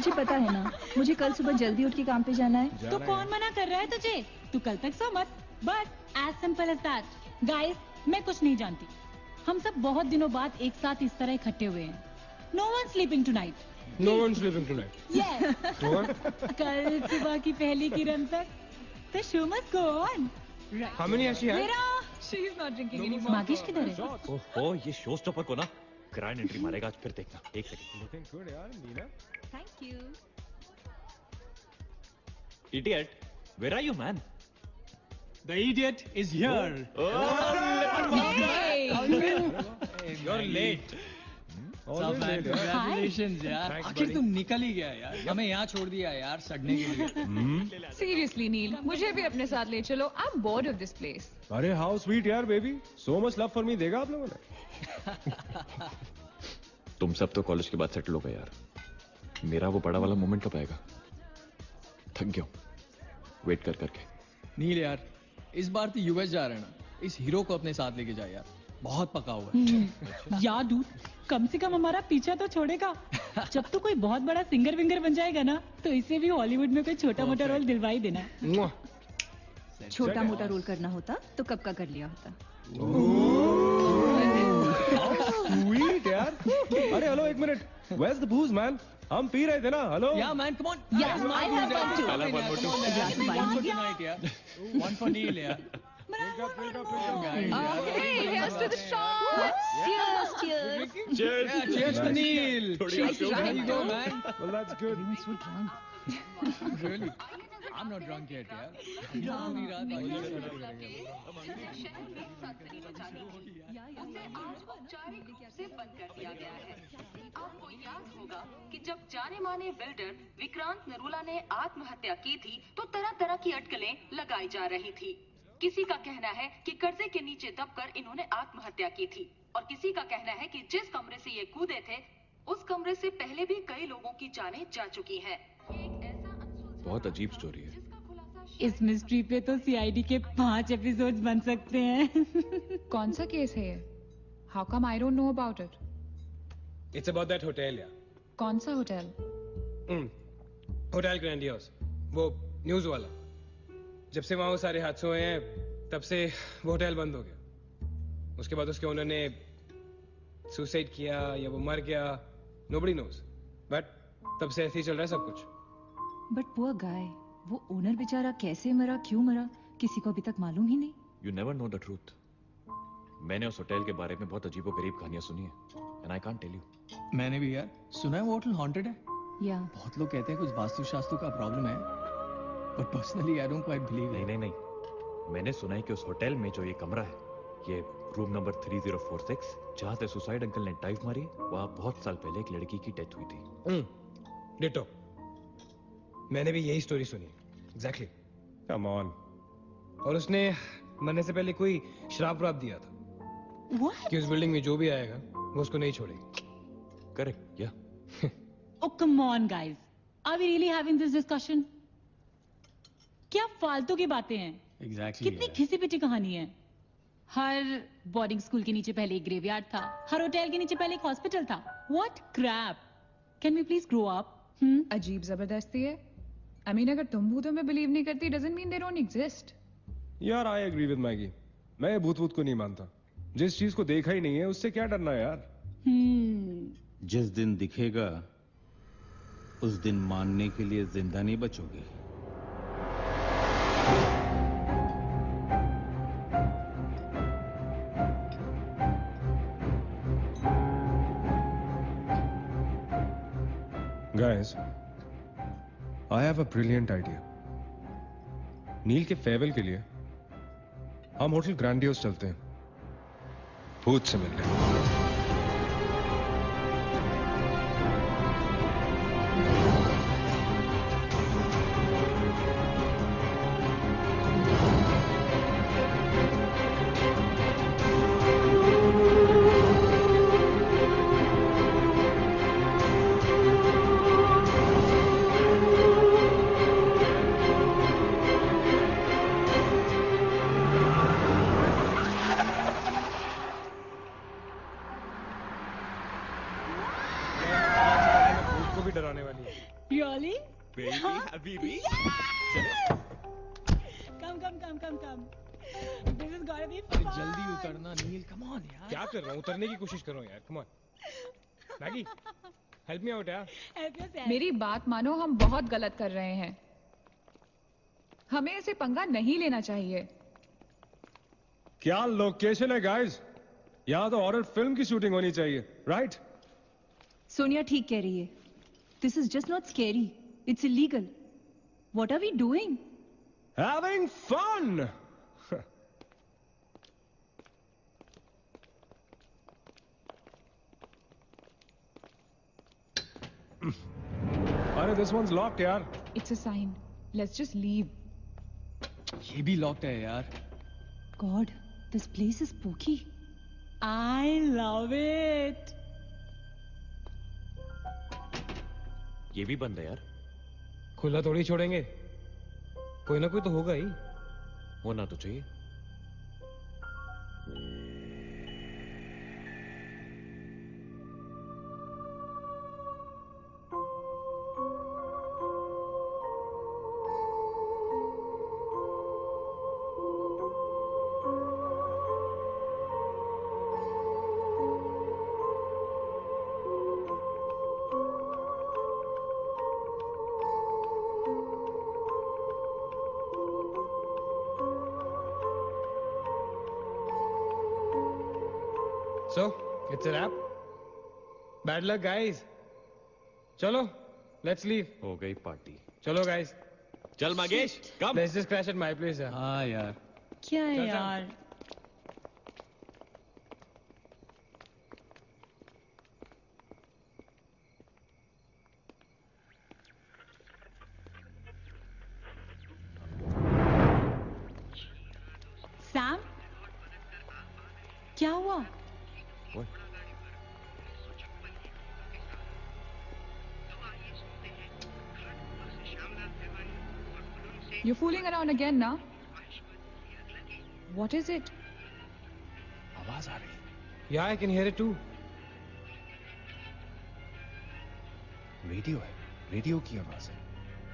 तुझे पता है ना, मुझे कल सुबह जल्दी उठ के काम पे जाना है। तो कौन मना कर रहा है तुझे? तू कल तक सो मत। But as simple as that. Guys, मैं कुछ नहीं जानती। हम सब बहुत दिनों बाद एक साथ इस तरह इकट्ठे हुए हैं। No one sleeping tonight. No one's sleeping tonight. Yes. कल सुबह की पहली किरण तक the show must go on. Right. How many has she had? मेरा She's not drinking anymore. मागिश किधर है? ओहो, ये शो स्टॉपर को ना ग्रैंड एंट्री मारेगा आज, फिर देखना। एक सेकंड। Looking good यार, नीला। Thank you. Idiot, where are you, man? The idiot is here. Hey. You're late. सब man, congratulations यार। Thanks, आखिर buddy. तुम निकल ही गया यार। हमें यहाँ छोड़ दिया यार सड़ने के लिए। Seriously, Neil, मुझे भी अपने साथ ले चलो। I'm bored of this place. अरे how sweet यार baby, so much love for me देगा आप लोगों ने? तुम सब तो कॉलेज के बाद सेटल हो गए यार। मेरा वो बड़ा वाला मोमेंट कब आएगा? थक गया हूं वेट कर करके। नील यार, इस बार तो यूएस जा रहे हैं ना, इस हीरो को अपने साथ लेके जा यार। बहुत पका हुआ है। यार डूड, कम से कम हमारा पीछा तो छोड़ेगा। जब तो कोई बहुत बड़ा सिंगर विंगर बन जाएगा ना, तो इसे भी हॉलीवुड में कोई छोटा मोटा रोल दिलवाई देना। छोटा मोटा रोल करना होता तो कब का कर लिया होता। Sweet यार। अरे हेलो एक minute, where's the booze man? हम पी रहे थे ना, hello. Yeah man, come on. Yeah, I have one too. I'll have one more too. One for tonight यार। One for Neil यार। Hey, here's to the shot. Cheers, cheers. Yeah, cheers to Neil. Cheers. There you go man. Well that's good. So drunk. Really? I'm not drunk yet यार। पूरी रात औपचारिक रूप से बंद कर दिया गया है। आपको याद होगा कि जब जाने माने बिल्डर विक्रांत नरूला ने आत्महत्या की थी, तो तरह तरह की अटकलें लगाई जा रही थी। किसी का कहना है कि कर्जे के नीचे दबकर इन्होंने आत्महत्या की थी, और किसी का कहना है कि जिस कमरे से ये कूदे थे, उस कमरे से पहले भी कई लोगों की जानें जा चुकी हैं। एक ऐसा अनसुलझा बहुत अजीब स्टोरी है। जिसका खुलासा इस मिस्ट्री पे तो सीआईडी के 5 एपिसोड बन सकते हैं। कौन सा केस है ये? How come I don't know about it? It's about that hotel यार। कौन सा होटल? होटल ग्रैंडियोस, वो न्यूज वाला। जब से वहां वो सारे हादसे हुए हैं, तब से वो होटल बंद हो गया। उसके बाद उसके ओनर ने सुसाइड किया या वो मर गया, nobody knows। बट तब से ऐसे ही चल रहा है सब कुछ। But poor guy, वो ओनर बेचारा कैसे मरा, क्यों मरा, किसी को अभी तक मालूम ही नहीं। You never know the truth. मैंने उस होटल के बारे में बहुत अजीबोगरीब कहानियां सुनी है, and I can't tell you. मैंने भी यार सुना है वो होटल हॉन्टेड है। या बहुत लोग कहते हैं कुछ वास्तुशास्त्र का प्रॉब्लम है, but personally I don't quite believe. नहीं, मैंने सुना है कि उस होटल में जो ये कमरा है, ये रूम नंबर 3046, जहां से सुसाइड अंकल ने डाइव मारी, वहां बहुत साल पहले एक लड़की की डेथ हुई थी। डिटो, मैंने भी यही स्टोरी सुनी। एग्जैक्टली। Come on. और उसने मरने से पहले कोई श्राप व्राप दिया था What? कि उस बिल्डिंग में जो भी आएगा वो उसको नहीं छोड़ेगी। करेक्ट, या Oh come on guys, are we really having this discussion? क्या फालतू की बातें हैं। एग्जैक्टली कितनी घिसी पिटी कहानी है। हर बोर्डिंग स्कूल के नीचे पहले एक ग्रेवयार्ड था, हर होटल के नीचे पहले एक हॉस्पिटल था। What crap? Can we please grow up? अजीब जबरदस्ती है। I mean, अगर तुम भूतों में बिलीव नहीं करती, doesn't mean they don't exist. यार आई एग्री विद मैगी। मैं भूत वूत को नहीं मानता। जिस चीज को देखा ही नहीं है उससे क्या डरना है यार। जिस दिन दिखेगा उस दिन मानने के लिए जिंदा नहीं बचोगे। Guys, I have a brilliant idea. नील के फेयरवेल के लिए हम होटल ग्रैंडियोस चलते हैं, भूत से मिलने। Really? Baby, habibi. Come. This is gonna be अरे fun. जल्दी उतरना नील, कम ऑन यार। क्या कर रहा हूँ? उतरने की कोशिश कर रहा हूँ यार। Come on Maggie, help me out यार। Help yourself. मेरी बात मानो, हम बहुत गलत कर रहे हैं। हमें ऐसे पंगा नहीं लेना चाहिए। क्या लोकेशन है गाइस? यहाँ तो हॉरर फिल्म की शूटिंग होनी चाहिए, राइट? सोनिया ठीक कह रही है। This is just not scary, it's illegal. What are we doing? Having fun! अरे this one's locked यार। It's a sign. Let's just leave. ये भी लॉक्ड है यार। God, this place is spooky. I love it. ये भी बंद है यार। खुला थोड़ी छोड़ेंगे, कोई ना कोई तो होगा ही। होना तो चाहिए। So, it's a wrap. Bad luck, guys. चलो, let's leave. हो गई पार्टी। चलो, guys. चल मागेश, कम। Let's just crash at my place. यार। हाँ यार। क्या है चल, चल। यार? सैम, क्या हुआ? What? You're fooling around again now? What is it? आवाज आ रही है। Yeah, I can hear it too. Radio है, रेडियो की आवाज है।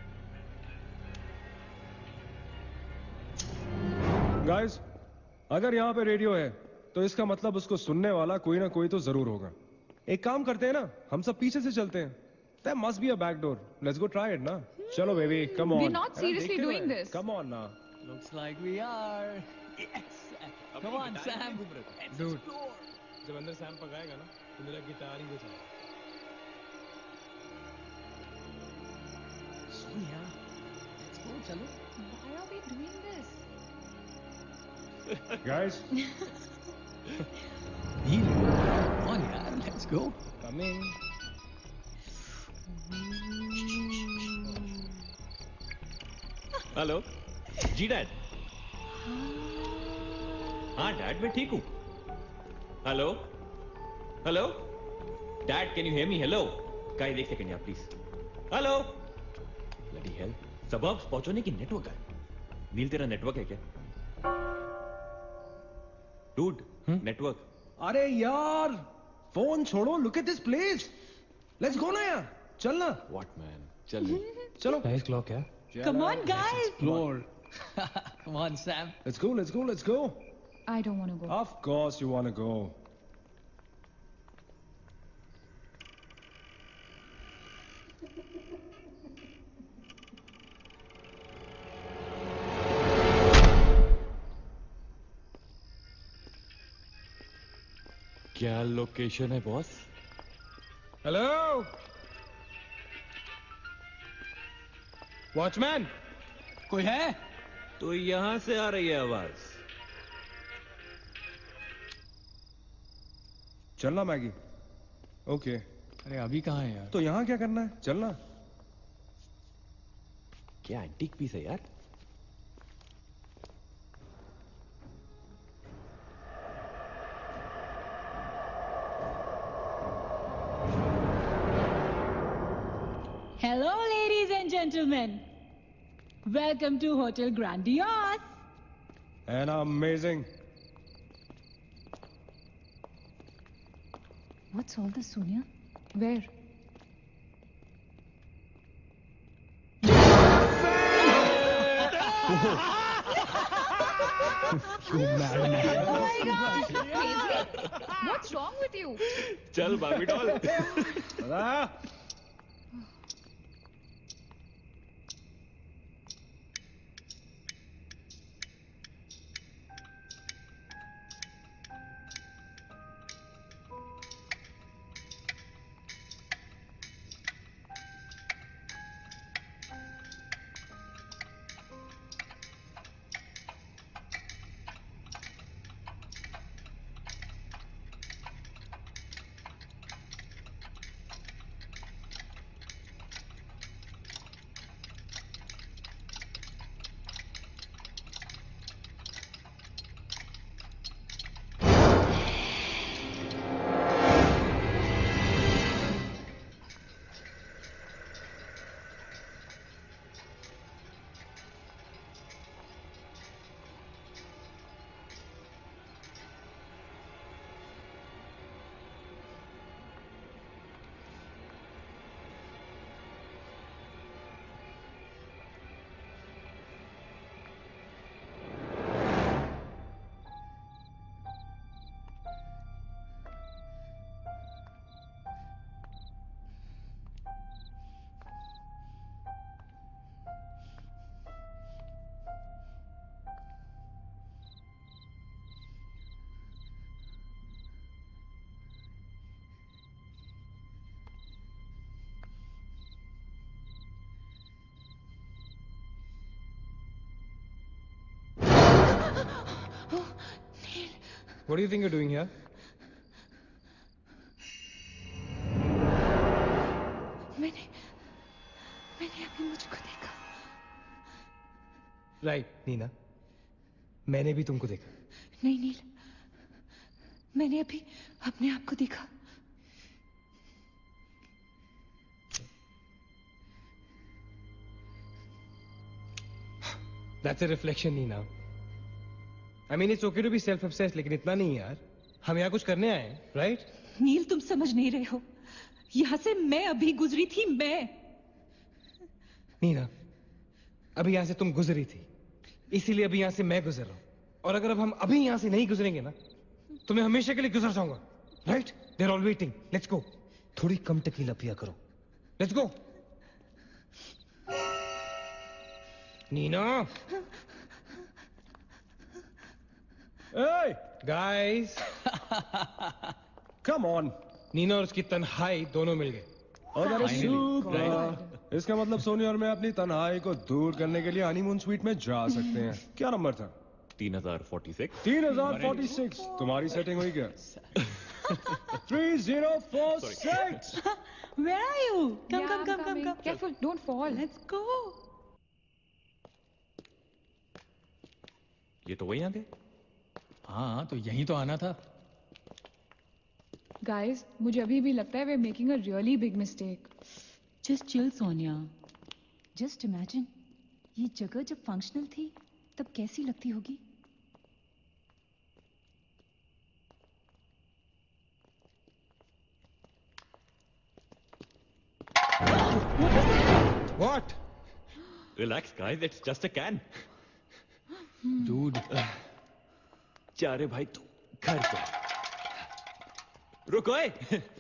गाइस, अगर यहाँ पे रेडियो है तो इसका मतलब उसको सुनने वाला कोई ना कोई तो जरूर होगा। एक काम करते हैं ना, हम सब पीछे से चलते हैं। There must be a back door. Let's go try it ना। चलो baby, come on। We're not seriously doing this. Come on ना। Looks like we are. Yes. Come on, Sam. Let's Dude. explore. जब अंदर Sam पकाएगा ना, तो मेरा guitar ही बजाएगा। सोनिया, let's go, चलो। Why are we doing this? Guys, Neel, come on यार, let's go. Coming. हेलो जी डैड। हाँ डैड, मैं ठीक हूँ। Hello hello dad, can you hear me? Hello guys, एक सेकंड यार प्लीज। हेलो ब्लडी हेल, सबब्स पहुंचने की नेटवर्क है। नील, तेरा नेटवर्क है क्या? Dude, network. अरे यार, फोन छोड़ो, look at this place. Let's go ना यार, चलना। व्हाट मैन, चल। चलो। Nice clock, यार। Come on, guys. Explore. Come on, Sam. Let's go, let's go, let's go. I don't want to go. Of course you want to go. क्या location है boss? Hello watchman, कोई है? तो यहां से आ रही है आवाज। चलना मैगी। ओके। अरे अभी कहाँ है यार? तो यहाँ क्या करना है? चलना। क्या एंटीक पीस है यार? Hello, ladies and gentlemen. Welcome to Hotel Grandiose. And amazing. What's all this, Sonia? Where? What's wrong with you? चल बाबी doll. What do you think you're doing here? मैंने अभी मुझको देखा. Right, नीना. मैंने भी तुमको देखा. नहीं नील, मैंने अभी अपने आप को देखा. That's a reflection, Neena. I mean, it's okay to be self-obsessed, लेकिन इतना नहीं यार. हम यहाँ कुछ करने आए हैं, right? नील तुम समझ नहीं रहे हो. यहाँ से मैं अभी गुजरी थी. मैं नीना, अभी यहाँ से तुम गुजरी थी, इसीलिए अभी यहाँ से मैं गुजर रहा हूँ. और अगर अब हम अभी यहाँ से नहीं गुजरेंगे ना, तो मैं हमेशा के लिए गुजर जाऊंगा. Right? They're all waiting. Let's go. थोड़ी कम टकीला पिया करो. Let's go. Neena. Hey, guys. Come on. Neena और उसकी तन्हाई दोनों मिल गए. Oh, that is super. इसका मतलब सोनी और मैं अपनी तन्हाई को दूर करने के लिए हनीमून स्वीट में जा सकते हैं. क्या नंबर था? 3046. 3046. तुम्हारी सेटिंग हुई क्या? 3046. Where are you? Come, Yeah, come, I'm come, come, coming. come. Careful, don't fall. Let's go. ये तो वही आ गए. हाँ, तो यही तो आना था. Guys, मुझे अभी भी लगता है we're making a really big mistake. Just chill, Sonia. Just imagine, ये जगह जब फंक्शनल थी तब कैसी लगती होगी. What? Relax, guys. It's just a can. Dude. जा रे भाई तू घर पे. रुको ए.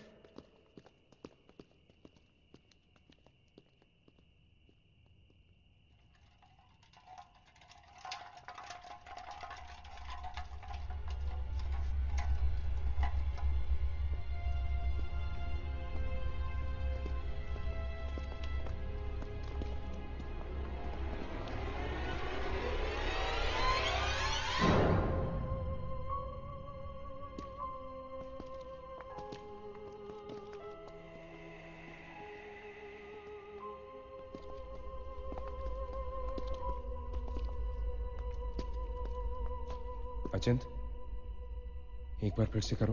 अचिंत, एक बार फिर से करो.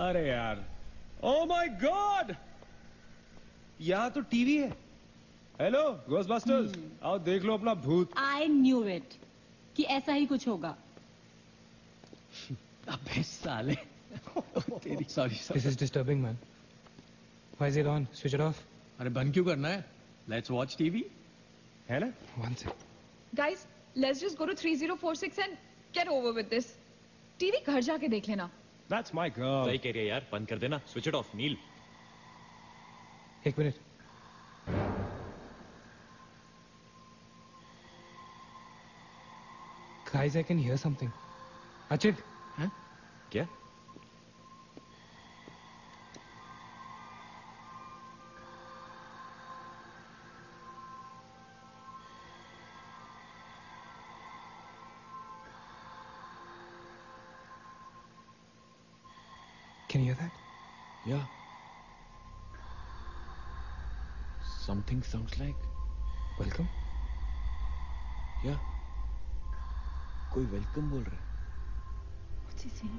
अरे यार, ओ माय गॉड, यहाँ तो टीवी है। हेलो घोस्टबस्टर्स, आओ देख लो अपना भूत। आई न्यू इट कि ऐसा ही कुछ होगा। अबे साले। तेरी sorry This is disturbing, man. Why is it on? Switch it off. अरे बंद क्यों करना है? Let's watch TV. है ना? One sec. Guys, let's just go to 3046 and get over with this. TV घर जाके देख लेना। That's my girl. सही कह रही है यार, बंद कर देना, स्विच इट ऑफ। नील, एक minute. Guys, I can hear something. Achit. क्या? Can you hear that? Yeah. Something sounds like. Welcome. Yeah. कोई वेलकम बोल रहा है। What's he saying?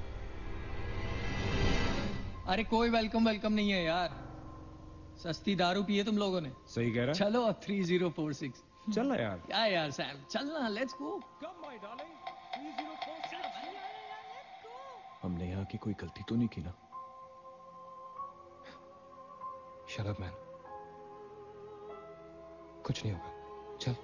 अरे कोई वेलकम नहीं है यार, सस्ती दारू पिए तुम लोगों ने। सही कह रहा है। चलो अब 3046। चल ना यार। क्या यार सैम, चलना, let's go. Come my darling, 3046. हमने यहाँ की कोई गलती तो नहीं की ना? Shut up, man. कुछ नहीं होगा। चल।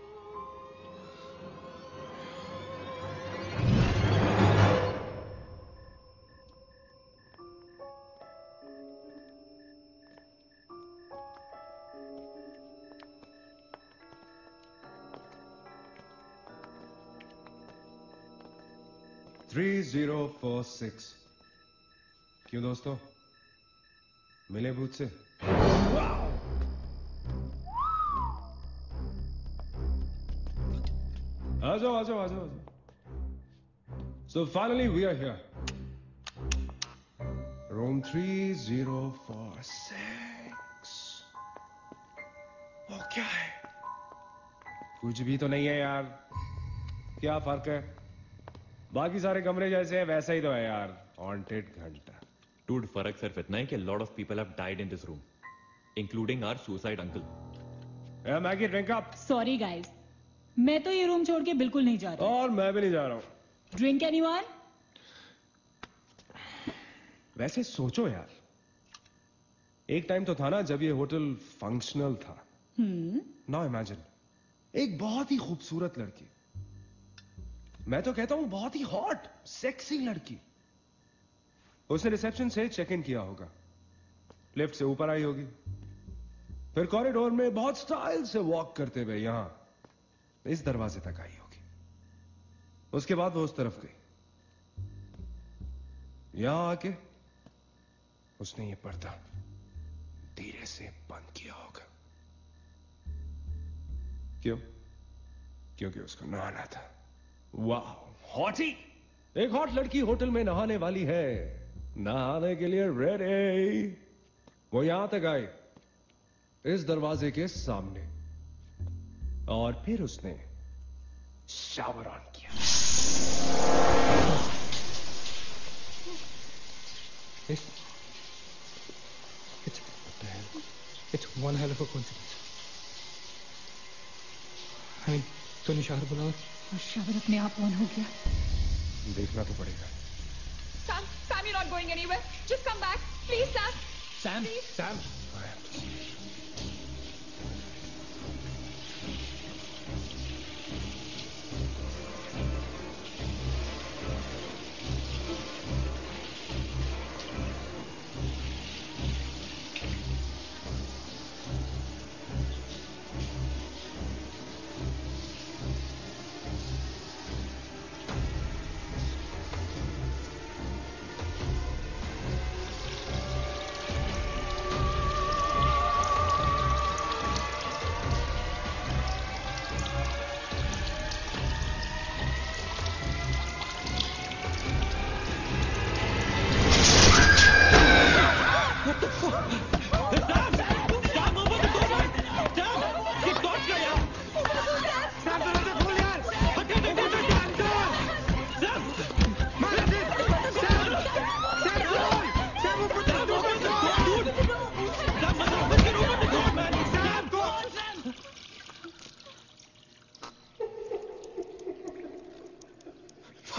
थ्री 3046। क्यों दोस्तों, मिले भूत से? आ जाओ आ जाओ आ जाओ। So finally we are here. Room 3046. वो क्या है? कुछ भी तो नहीं है यार। क्या फर्क है? बाकी सारे कमरे जैसे है वैसा ही तो है यार। हॉन्टेड घंटा। Dude, फर्क सिर्फ इतना है कि a lot of people have died in this room, including our suicide uncle. Maggie drink up. Sorry guys, मैं तो ये रूम छोड़ के बिल्कुल नहीं जा रहा। और मैं भी नहीं जा रहा हूँ। Drink anyone? वैसे सोचो यार, एक टाइम तो था ना जब ये होटल फंक्शनल था। नाउ इमेजिन, एक बहुत ही खूबसूरत लड़की, मैं तो कहता हूं बहुत ही हॉट सेक्सी लड़की, उसने रिसेप्शन से चेक इन किया होगा, लिफ्ट से ऊपर आई होगी, फिर कॉरिडोर में बहुत स्टाइल से वॉक करते हुए यहां इस दरवाजे तक आई होगी। उसके बाद वो उस तरफ गई, यहां आके उसने ये पर्दा धीरे से बंद किया होगा। क्यों? क्योंकि उसको नहाना था। वाह, हॉटी! एक हॉट लड़की होटल में नहाने वाली है, नहाने के लिए रेडी। वो यहां तक आई, इस दरवाजे के सामने, और फिर उसने शावर ऑन किया। It's one hell of a coincidence. I mean, तूने शावर बुलाओ और शावर अपने आप ऑन हो गया। देखना तो पड़ेगा। Sam, you're not going anywhere. Just come back. Please, Sam. Sam, Sam.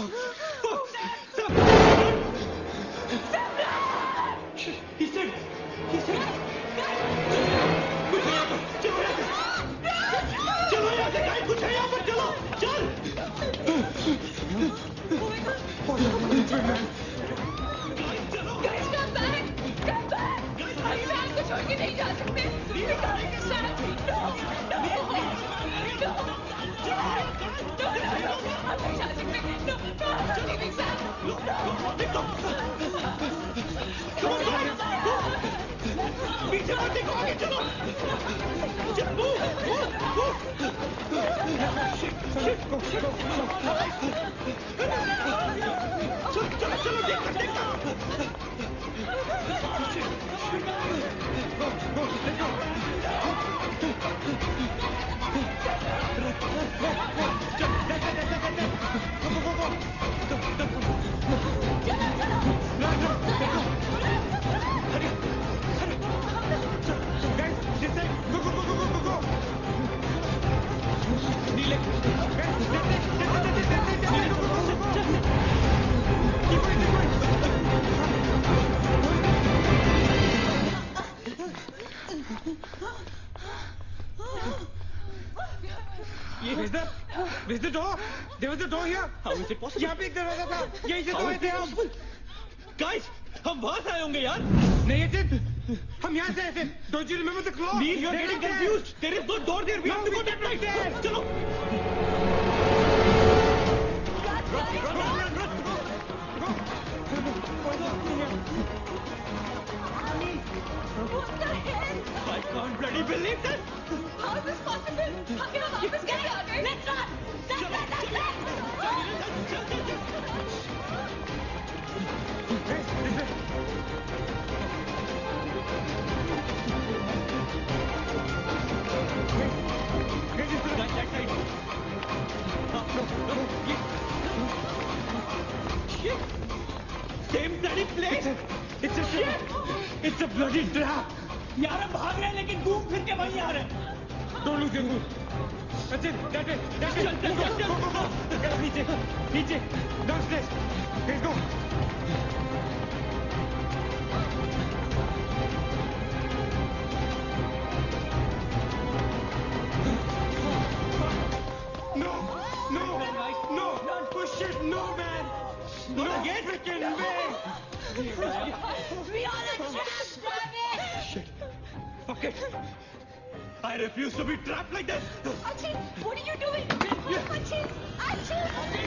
Where's the door? There was a door here. How is it possible? यहाँ पे एक दरवाजा था. यहीं से तो आए थे हम. Guys, हम वहां से आए होंगे यार. नहीं अचित, हम यहाँ से आए थे. Don't you remember the claw? Neil, you are getting confused. There is no door there. We have to go that way. चलो. I can't bloody believe this. How is this possible? How can हम वापस कैसे आ गए? Let's run! Same bloody place. It's a shit. It's a bloody trap. यार हम भाग रहे हैं लेकिन घूम फिर के वहीं आ रहे हैं. Don't lose your cool. Achit, that way. Go. नीचे. Downstairs. Let's go. No. Push it. No, man. Not again. Freaking way. We are a trap, damn it! Shit. Fuck it. I refuse to be trapped like this. Achit, what are you doing? Achit!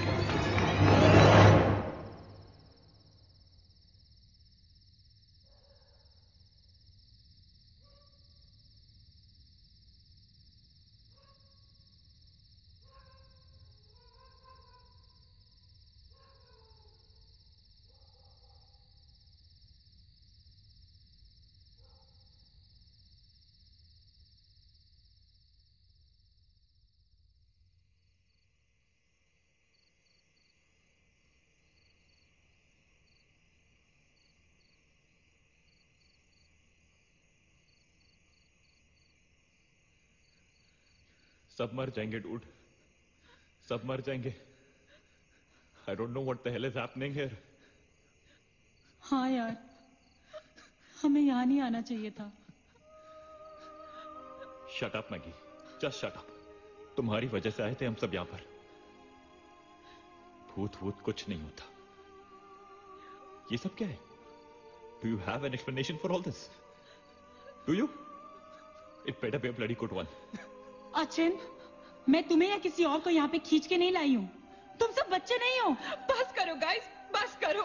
सब मर जाएंगे dude. सब मर जाएंगे. I don't know what the hell is happening here. हाँ यार, हमें यहाँ नहीं आना चाहिए था. Shut up, Maggie. Just shut up. तुम्हारी वजह से आए थे हम सब यहां पर. भूत कुछ नहीं होता. ये सब क्या है? Do you have an explanation for all this? Do you? It better be a bloody good one. Achin, मैं तुम्हें या किसी और को यहाँ पे खींच के नहीं लाई हूँ. तुम सब बच्चे नहीं हो. बस करो गाइस, बस करो.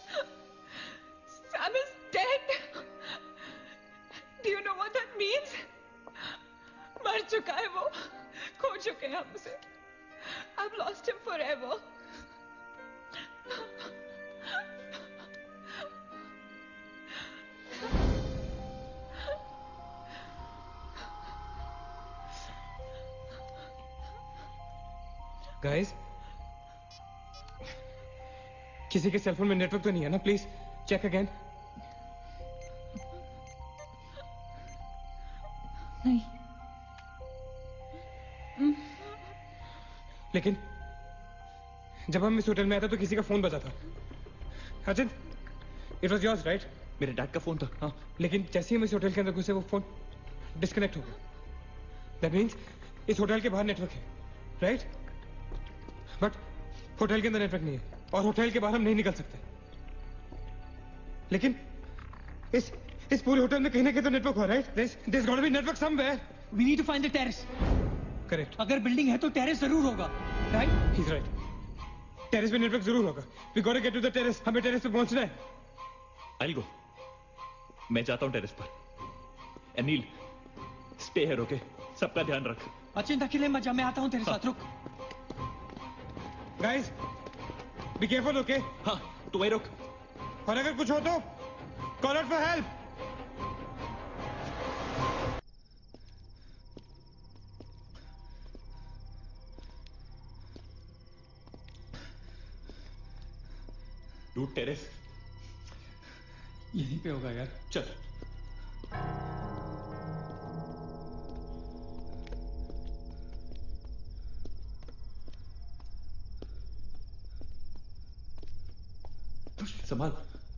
Sam is dead. Do you know what that means? मर चुका है वो. खो चुके हैं हम उसे. I've lost him forever. Guys, किसी के सेलफोन में नेटवर्क तो नहीं है ना? Please check again. नहीं. लेकिन जब हम इस होटल में आए थे तो किसी का फोन बजा था। Ajit, it was yours right? मेरे डैड का फोन था। हाँ, लेकिन जैसे ही हम इस होटल के अंदर घुसे वो फोन डिस्कनेक्ट हो गया। दैट मीन्स इस होटल के बाहर नेटवर्क है, राइट? बट होटल के अंदर नेटवर्क नहीं है और होटल के बाहर हम नहीं निकल सकते। लेकिन इस पूरे होटल में कहीं ना कहीं तो नेटवर्क हो, right? There's got to be network somewhere. We need to find the terrace. Correct. अगर बिल्डिंग है तो टेरेस जरूर होगा, राइट? He's right. टेरेस पे नेटवर्क जरूर होगा। We gotta get to the terrace. हमें टेरेस पे पहुंचना है। I'll go. मैं जाता हूँ टेरेस पर। Anil, stay here, okay? सबका ध्यान रख। अचिंता अकेले मत जा, मैं आता हूँ तेरे साथ, रुक। Guys, be careful, okay? हाँ, तू वहीं रुक। और अगर कुछ हो तो call out for help. Dude, terrace यहीं पे होगा यार। चल। संभाल।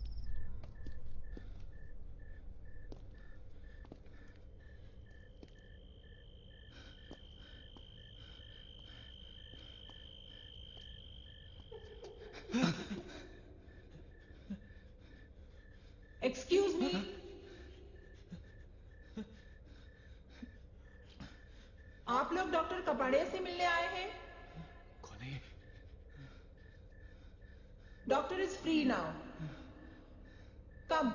एक्सक्यूज मी, आप लोग डॉक्टर कपाड़िया से मिलने आए हैं? कौन है? Doctor is free now, come.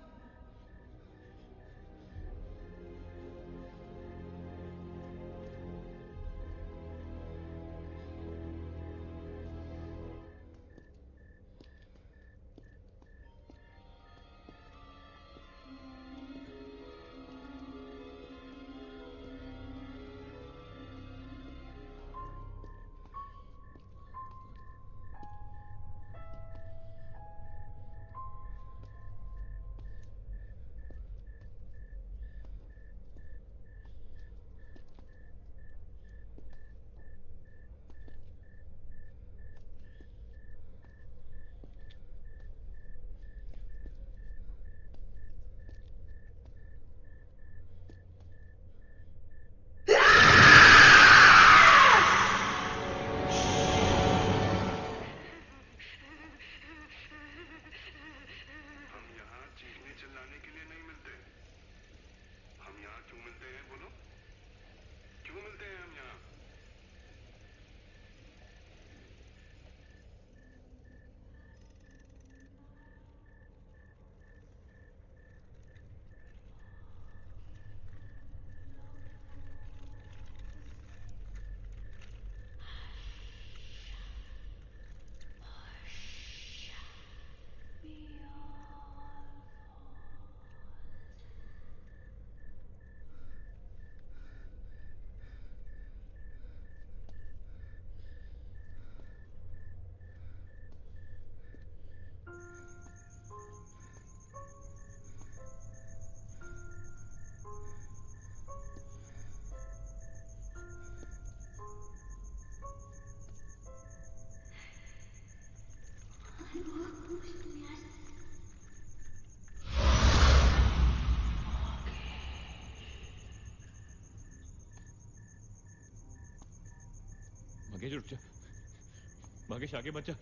Magesh उठ जा। मगेश आगे मत जा।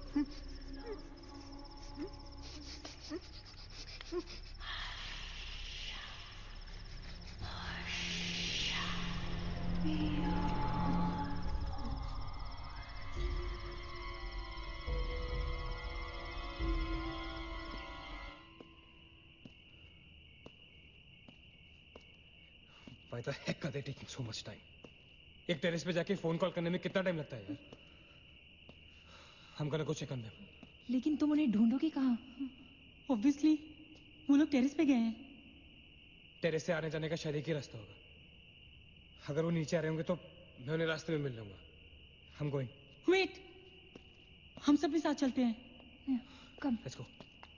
Why the heck are they taking so much time? एक टेरेस पे जाके फोन कॉल करने में कितना टाइम लगता है यार? I'm gonna go check on them. लेकिन तुम उन्हें ढूंढोगे कहाँ? Obviously, वो लोग टेरेस पे गए हैं। टेरेस से आने जाने का शायद एक ही रास्ता होगा। अगर वो नीचे आ रहे होंगे तो मैं उन्हें रास्ते में मिल लूंगा। I'm going. Wait, हम सब भी साथ चलते हैं। Come. Let's go.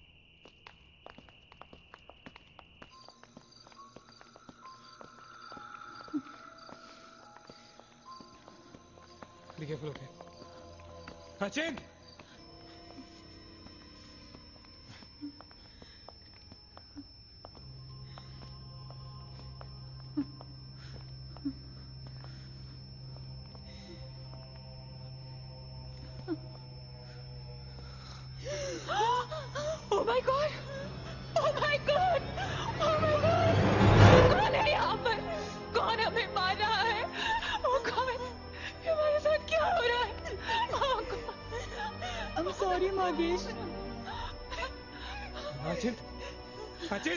Be careful, okay? Sachin! Oh my God! Oh my God! Oh my God! कौन है यहाँ पर? कौन हमें मार रहा है? Oh God! हमारे साथ क्या हो रहा है? Oh God! I'm sorry, Magesh. Sachin! Sachin!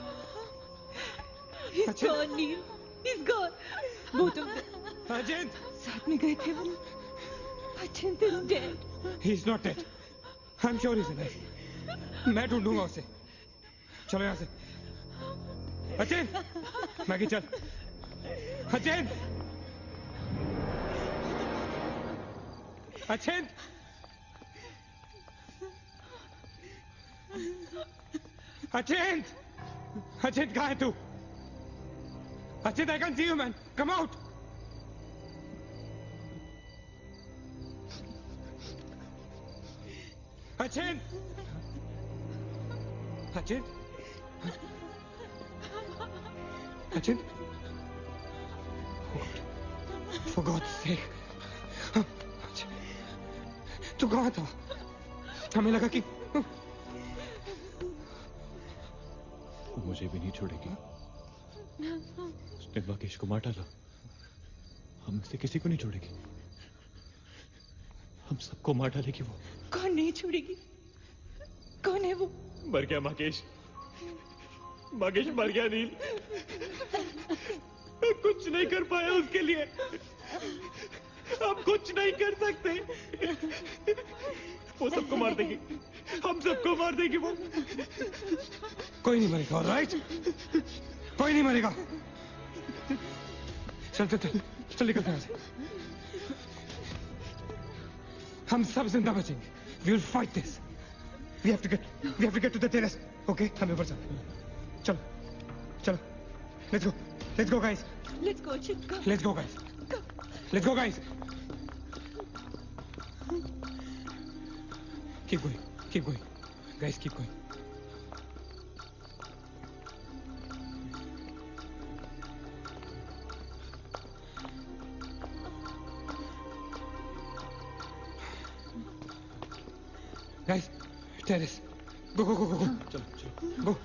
He's gone, Neil. He's gone. Both of them. Sachin! साथ में गए थे वो। Sachin is dead. He's not dead. I'm sure he's alive. मैं ढूंढूंगा उसे। चलो यहाँ से। अचिन! मैगी चल। अचिन! अचिन! अचिन! अचिन कहाँ है तू? Achin, I can see you, man. Come out. Achin! Achin! Achin! For God's sake! Achin! तू कहाँ था? हमें लगा कि वो मुझे भी नहीं छोड़ेगी। उसने महेश को मार डाला। हम से किसी को नहीं छोड़ेगी। हम सबको मार डालेगी वो। कौन नहीं छोड़ेगी? कौन है वो? मर गया महेश। महेश मर गया नील। कुछ नहीं कर पाया उसके लिए। हम कुछ नहीं कर सकते। वो सबको मार देगी। हम सबको मार देगी वो। कोई नहीं मरेगा, ऑलराइट? कोई नहीं मरेगा। चल चल चल चल निकल यहाँ से। हम सब जिंदा बचेंगे। We will fight this. We have to get to the terrace. Okay? हमें ऊपर चलो चलो। Let's go guys. Let's go, Chip. Come. Let's go guys. Let's go guys. Keep going. Guys, keep going. Guys, terrace. Go. चलो. Go.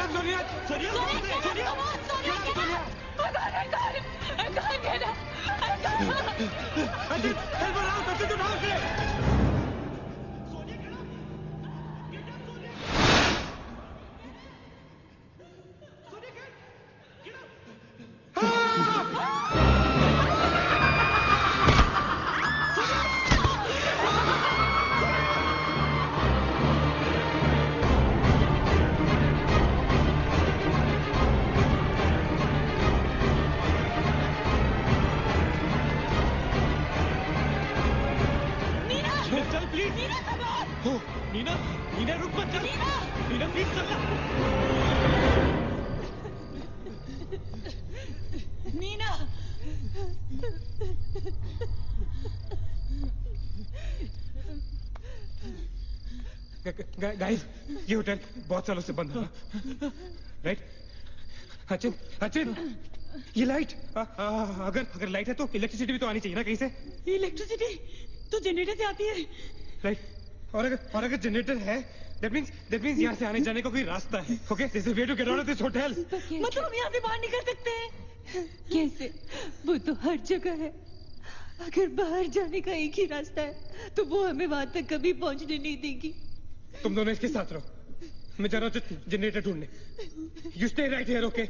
Sonia Sonia Ajit help बनाओ बच्चे उठाओ उसे guys ये होटल बहुत सालों से बंद है राइट अचिन अचिन ये लाइट अगर लाइट है तो इलेक्ट्रिसिटी भी तो आनी चाहिए ना कहीं से इलेक्ट्रिसिटी तो जनरेटर से आती है राइट और अगर जनरेटर है दैट मींस यहाँ से आने जाने का कोई रास्ता है okay this is way to get out of this hotel मतलब हम यहाँ से बाहर निकल सकते हैं कैसे? वो तो हर जगह है। अगर बाहर जाने का एक ही रास्ता है तो वो हमें वहां तक कभी पहुंचने नहीं देगी। तुम दोनों इसके साथ रहो मैं जा रहा हूँ जनरेटर ढूंढने you stay right here okay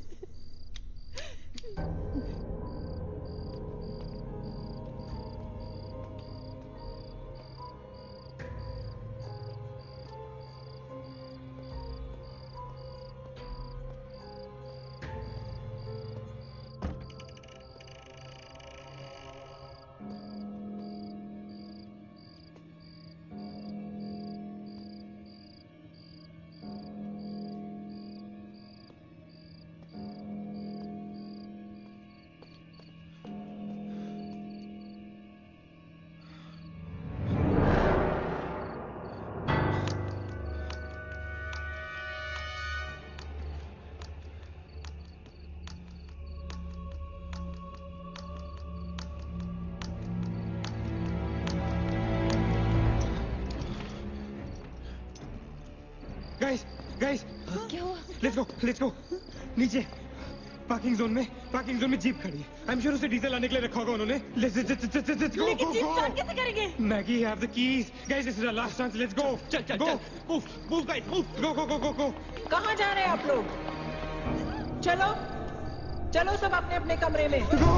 guys क्या हुआ? लेट्स गो नीचे पार्किंग जोन में जीप खड़ी है आई एम श्योर उसे डीजल लाने के लिए रखा होगा उन्होंने लेट्स गो लेकिन जीप स्टार्ट कैसे करेंगे Maggie have the keys guys this is our last chance let's go चल मूव गाइस मूव गो कहाँ जा रहे हैं आप लोग? चलो चलो सब अपने अपने कमरे में। Go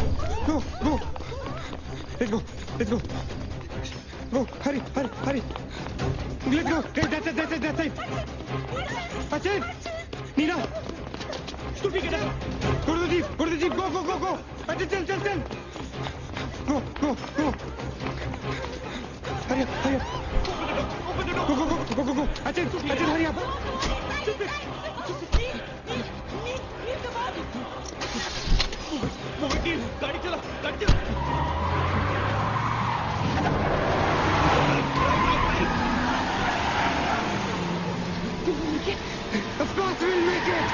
let's go hurry let's go that's it Achin Neena Stupi get up go to the jeep go Achin chal go hurry up go Achin hurry up गाड़ी चला Of course we'll make it!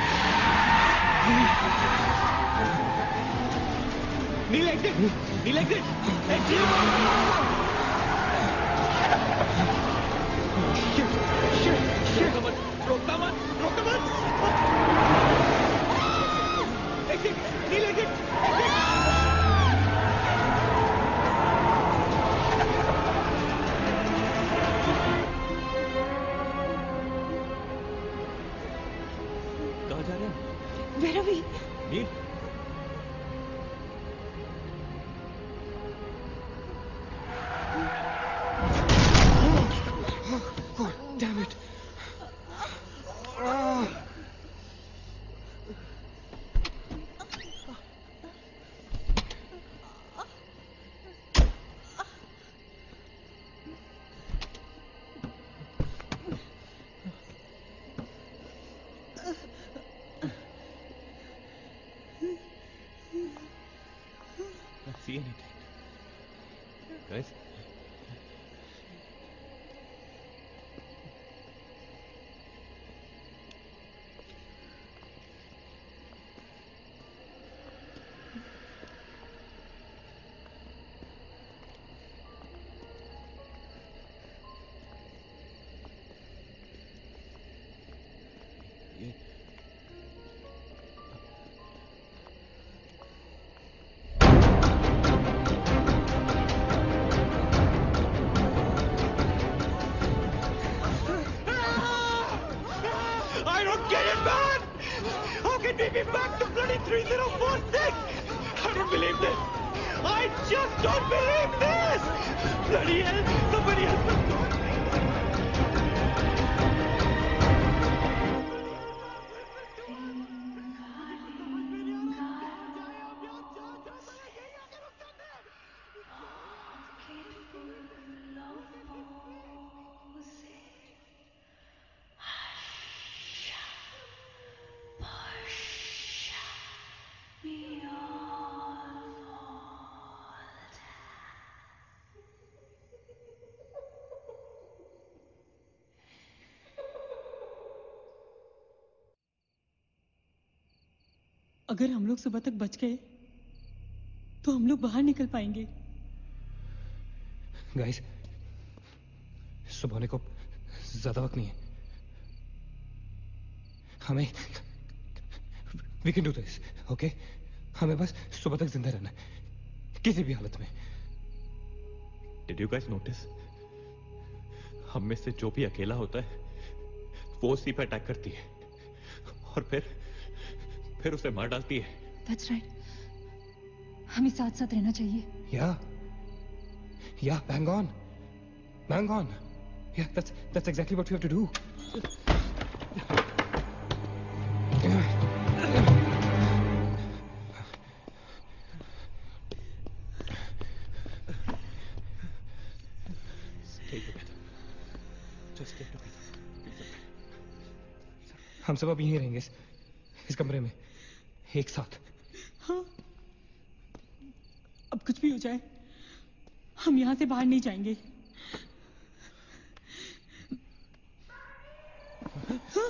Kneel exit! Exit! Shit! रोकता मत! Exit! Kneel exit! Where are we? Neil? Oh, damn it. I don't get it, man! How can we be back to bloody 3046? I don't believe this! I just don't believe this! Bloody hell! Somebody help me! अगर हम लोग सुबह तक बच गए तो हम लोग बाहर निकल पाएंगे। गाइस, सुबह होने को ज्यादा वक्त नहीं है। हमें we can do this, okay? हमें बस सुबह तक जिंदा रहना है, किसी भी हालत में। Did you guys notice? हम में से जो भी अकेला होता है वो उसी पर अटैक करती है और फिर उसे मार डालती है। That's right. हमें साथ साथ रहना चाहिए। Yeah, bang on. Yeah, that's exactly what we have to do. Stay together. Just stay together. हम सब अब यहीं रहेंगे इस कमरे में एक साथ। हाँ, अब कुछ भी हो जाए हम यहाँ से बाहर नहीं जाएंगे। हाँ?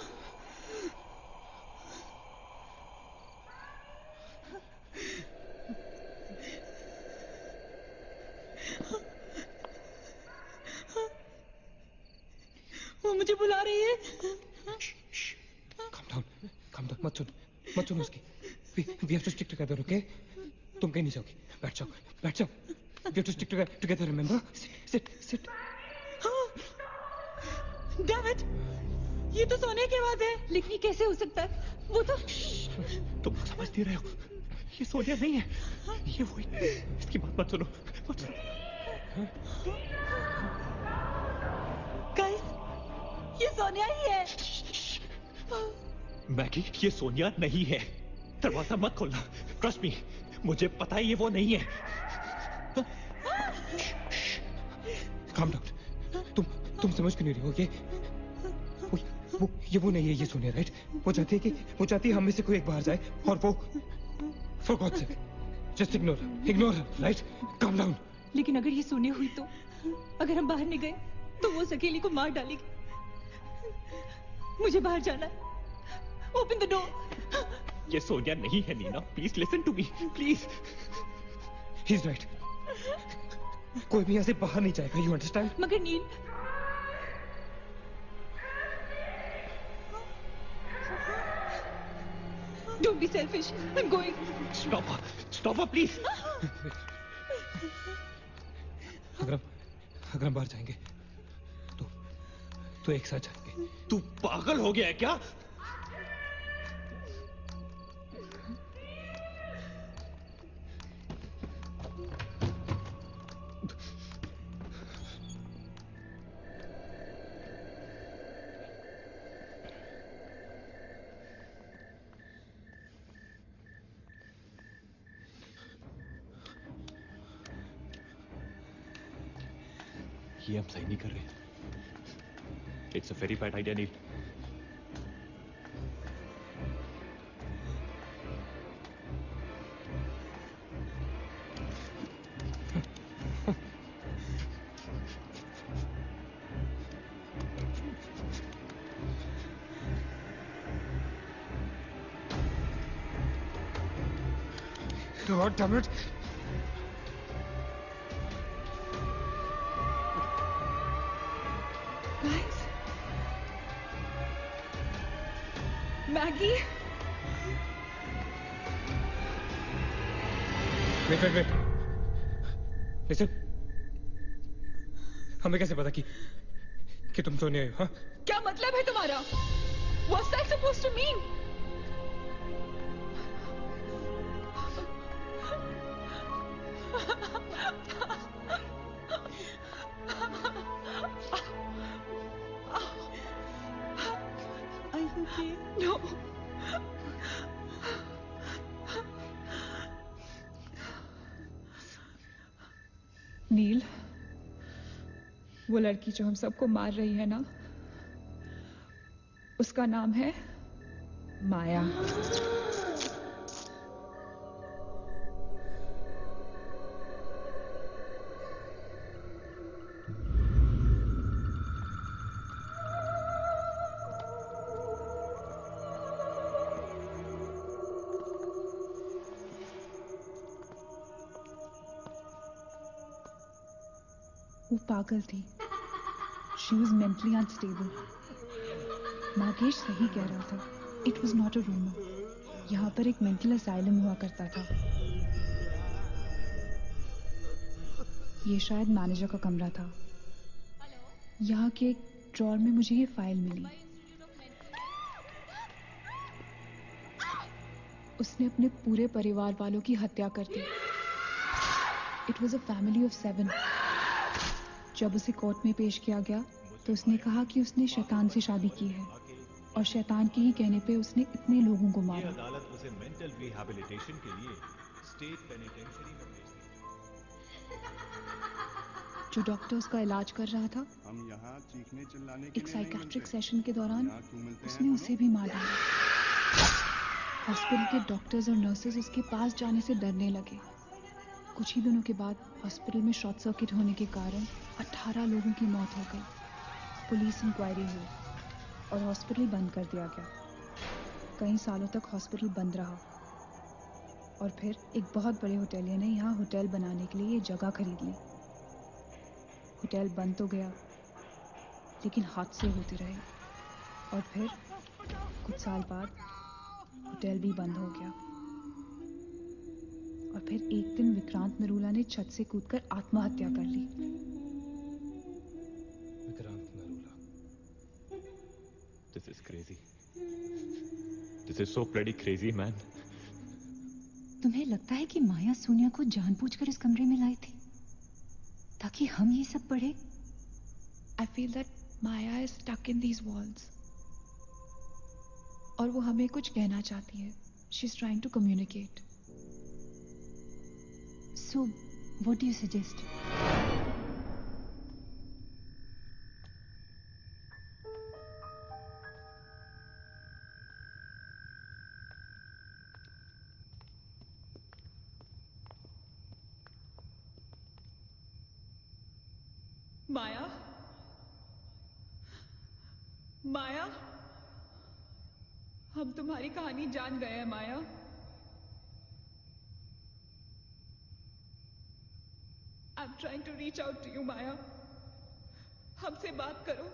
वो मुझे बुला रही है। Calm down, मत सुन उसकी। We have to stick together, okay? तुम कहीं नहीं जाओगी। बैठ जाओ। We have to stick together, remember? Sit. हाँ, damn it! ये तो सोने की आवाज है। लेकिन ये कैसे हो सकता है? वो तो तुम समझ नहीं रहे हो। ये सोनिया नहीं है। ये वही। इसकी बात मत सुनो। गाइस, ये सोनिया ही है। मैगी, ये सोनिया नहीं है। दरवाजा मत खोलना। ट्रस्ट मी, मुझे पता है ये वो नहीं है। Calm down. तुम समझ क्यों नहीं रही हो? ये वो नहीं है, ये सोनिया, राइट? वो चाहती है हम में से कोई एक बाहर जाए और वो for God's sake, just ignore her, right? Calm down. लेकिन अगर ये सोनिया हुई तो अगर हम बाहर नहीं गए तो वो सकेली को मार डालेगी। मुझे बाहर जाना है। Open the door. ये सोनिया नहीं है Neena. Please listen to me. Please. He's right. कोई भी यहाँ से बाहर नहीं जाएगा, you understand? मगर नील, don't be selfish. I'm going. Stop her, please. अगर हम बाहर जाएंगे तो एक साथ जाएंगे। तू पागल हो गया है क्या? ये हम सही नहीं कर रहे। It's a very bad idea, Neil. God damn it! Guys, Maggie. Wait. Listen. हमें कैसे पता कि तुम सोने आए हो? हाँ? क्या मतलब है तुम्हारा? What's that supposed to mean? Are you okay? No. नील, वो लड़की जो हम सबको मार रही है ना, उसका नाम है माया। वो पागल थी। She was mentally unstable. Nagesh सही कह रहा था। It was not a rumor. यहाँ पर एक मेंटल असाइलम हुआ करता था। ये शायद मैनेजर का कमरा था। यहाँ के एक ड्रॉर में मुझे ये फाइल मिली। उसने अपने पूरे परिवार वालों की हत्या कर दी। It was a family of 7. जब उसे कोर्ट में पेश किया गया तो उसने कहा कि उसने शैतान से शादी की है और शैतान के ही कहने पे उसने इतने लोगों को मारा। अदालत उसे मेंटल रिहैबिलिटेशन के लिए स्टेट पेनिटेंशियरी में भेज दी। जो डॉक्टर उसका इलाज कर रहा था, हम यहाँ चीखने चिल्लाने के एक साइकेट्रिक सेशन के दौरान उसने उसे भी मार डाला। हॉस्पिटल के डॉक्टर्स और नर्सेस उसके पास जाने से डरने लगे। कुछ ही दिनों के बाद हॉस्पिटल में शॉर्ट सर्किट होने के कारण 18 लोगों की मौत हो गई। पुलिस इंक्वायरी हुई और हॉस्पिटल बंद कर दिया गया। कई सालों तक हॉस्पिटल बंद रहा और फिर एक बहुत बड़े होटेलियर ने यहाँ होटल बनाने के लिए ये जगह खरीद ली। होटल बंद तो गया, लेकिन हादसे होते रहे और फिर कुछ साल बाद होटल भी बंद हो गया। और फिर एक दिन विक्रांत नरूला ने छत से कूदकर आत्महत्या कर ली। Vikrant Narula. This is crazy. This is so bloody crazy, man. तुम्हें लगता है कि माया सोनिया को जानबूझकर इस कमरे में लाई थी ताकि हम ये सब पढ़े? I feel that Maya is stuck in these walls. और वो हमें कुछ कहना चाहती है। She's trying to communicate. So, what do you suggest? माया, माया, हम तुम्हारी कहानी जान गए हैं माया। I'm trying to reach out to you, माया। हमसे बात करो।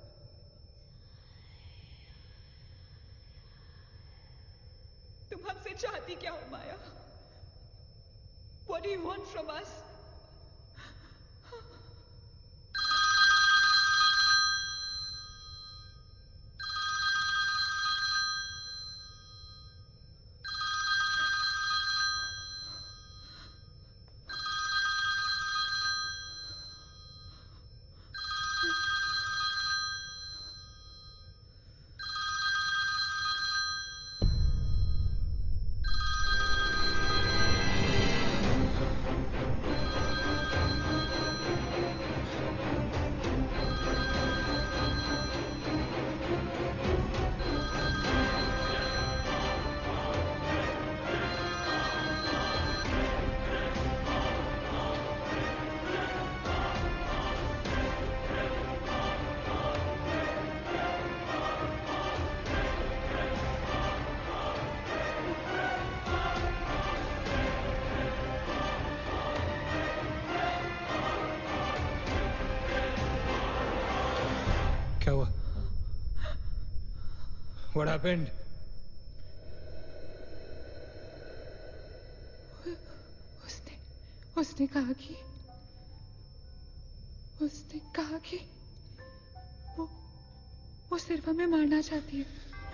तुम हमसे चाहती क्या हो माया? What do you want from us? क्या हुआ? What happened? उसने कहा कि वो सिर्फ हमें मारना चाहती है।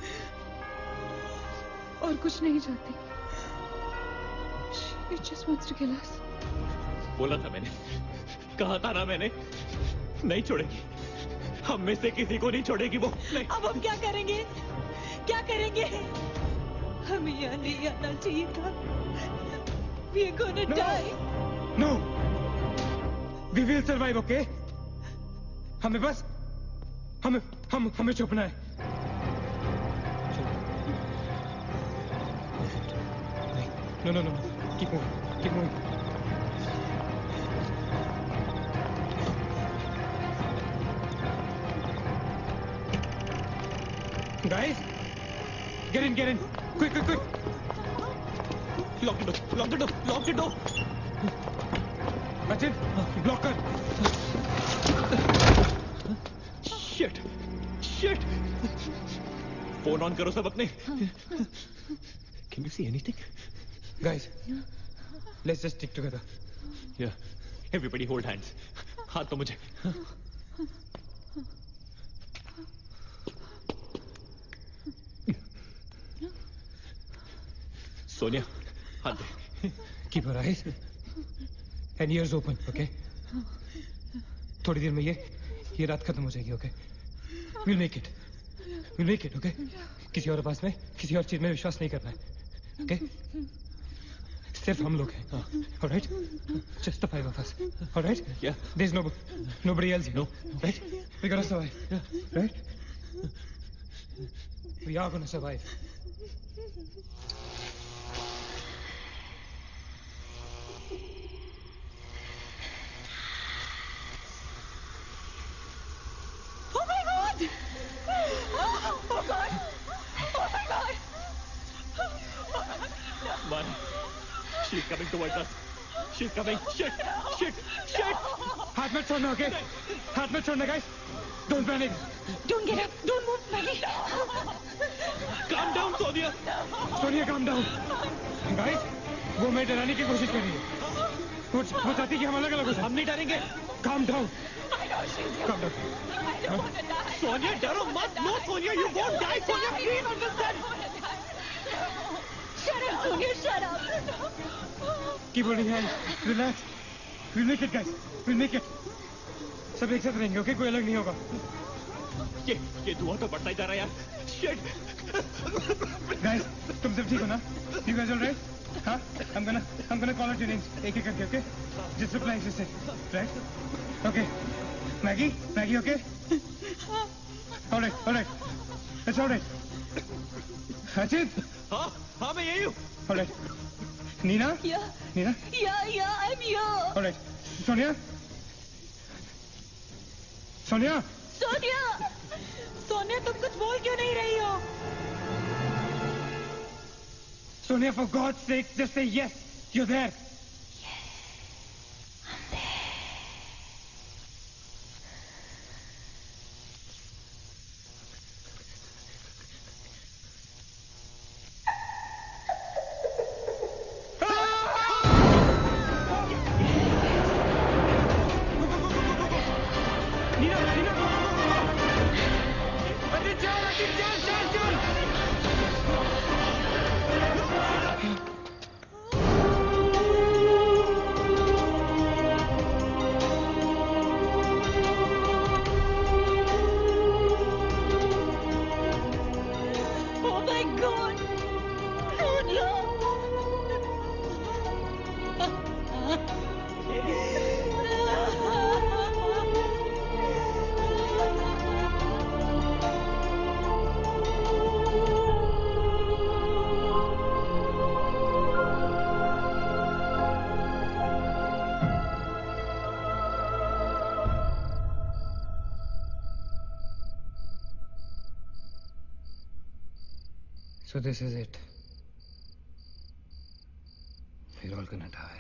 और कुछ नहीं चाहती। She just wants to kill us. बोला था मैंने, कहा था ना मैंने, नहीं छोड़ेगी, हम में से किसी को नहीं छोड़ेगी वो। नहीं। अब हम क्या करेंगे? क्या करेंगे? हमें यहाँ नहीं आना चाहिए था। We are gonna die. No. We will survive, okay? हमें बस हमें छुपना है। No. Keep moving. Guys, get in. Quick. Lock the door. Achin, block कर। Shit. फोन ऑन करो सब अपने। Can you see anything? Guys, let's just stick together. Yeah. Everybody hold hands. हाथ तो मुझे। सोनिया, हाथ दे। Keep your eyes and ears open, okay? थोड़ी देर में ये रात खत्म हो जाएगी, okay? We'll make it, okay? किसी और पास में, किसी और चीज में विश्वास नहीं करना है, okay? सिर्फ हम लोग हैं, all right? Just the 5 of us, all right? Yeah. There's nobody else, you know, right? We're gonna survive, right? We are gonna survive. She's coming towards us. She's coming. Shit. हाथ मत छोड़ना, okay? हाथ मत छोड़ना, guys. Don't panic. Don't get up. Don't move, Maggie. Calm down, Sonia. Sonia, calm down. Guys, वो मैं डराने की कोशिश कर रही है। वो चाहती कि हम अलग-अलग हो जाएं। हम नहीं डरेंगे। Calm down. Calm down. Sonia, डरो मत. No, Sonia, you won't die. Sonia, please understand. Shut up, Sonia. Shut up. Keep holding hands. Relax. We'll make it, guys. We'll make it. सब एक साथ रहेंगे, okay? कोई अलग नहीं होगा। ये धुआं तो बढ़ता ही जा रहा है यार। Shit. Guys, तुम सब ठीक हो ना? You guys all right? हाँ? I'm gonna call out your names एक एक करके, okay? Just reply just say, right? Okay. Maggie, okay? All right. It's all right. Achin? हाँ, मैं यही हूँ। All right. Nina? Yeah. Nina? Yeah, I'm here. All right. Sonia? Sonia, तुम कुछ बोल क्यों नहीं रही हो? Sonia, for God's sake, just say yes. You're there. So this is it. We're all gonna die.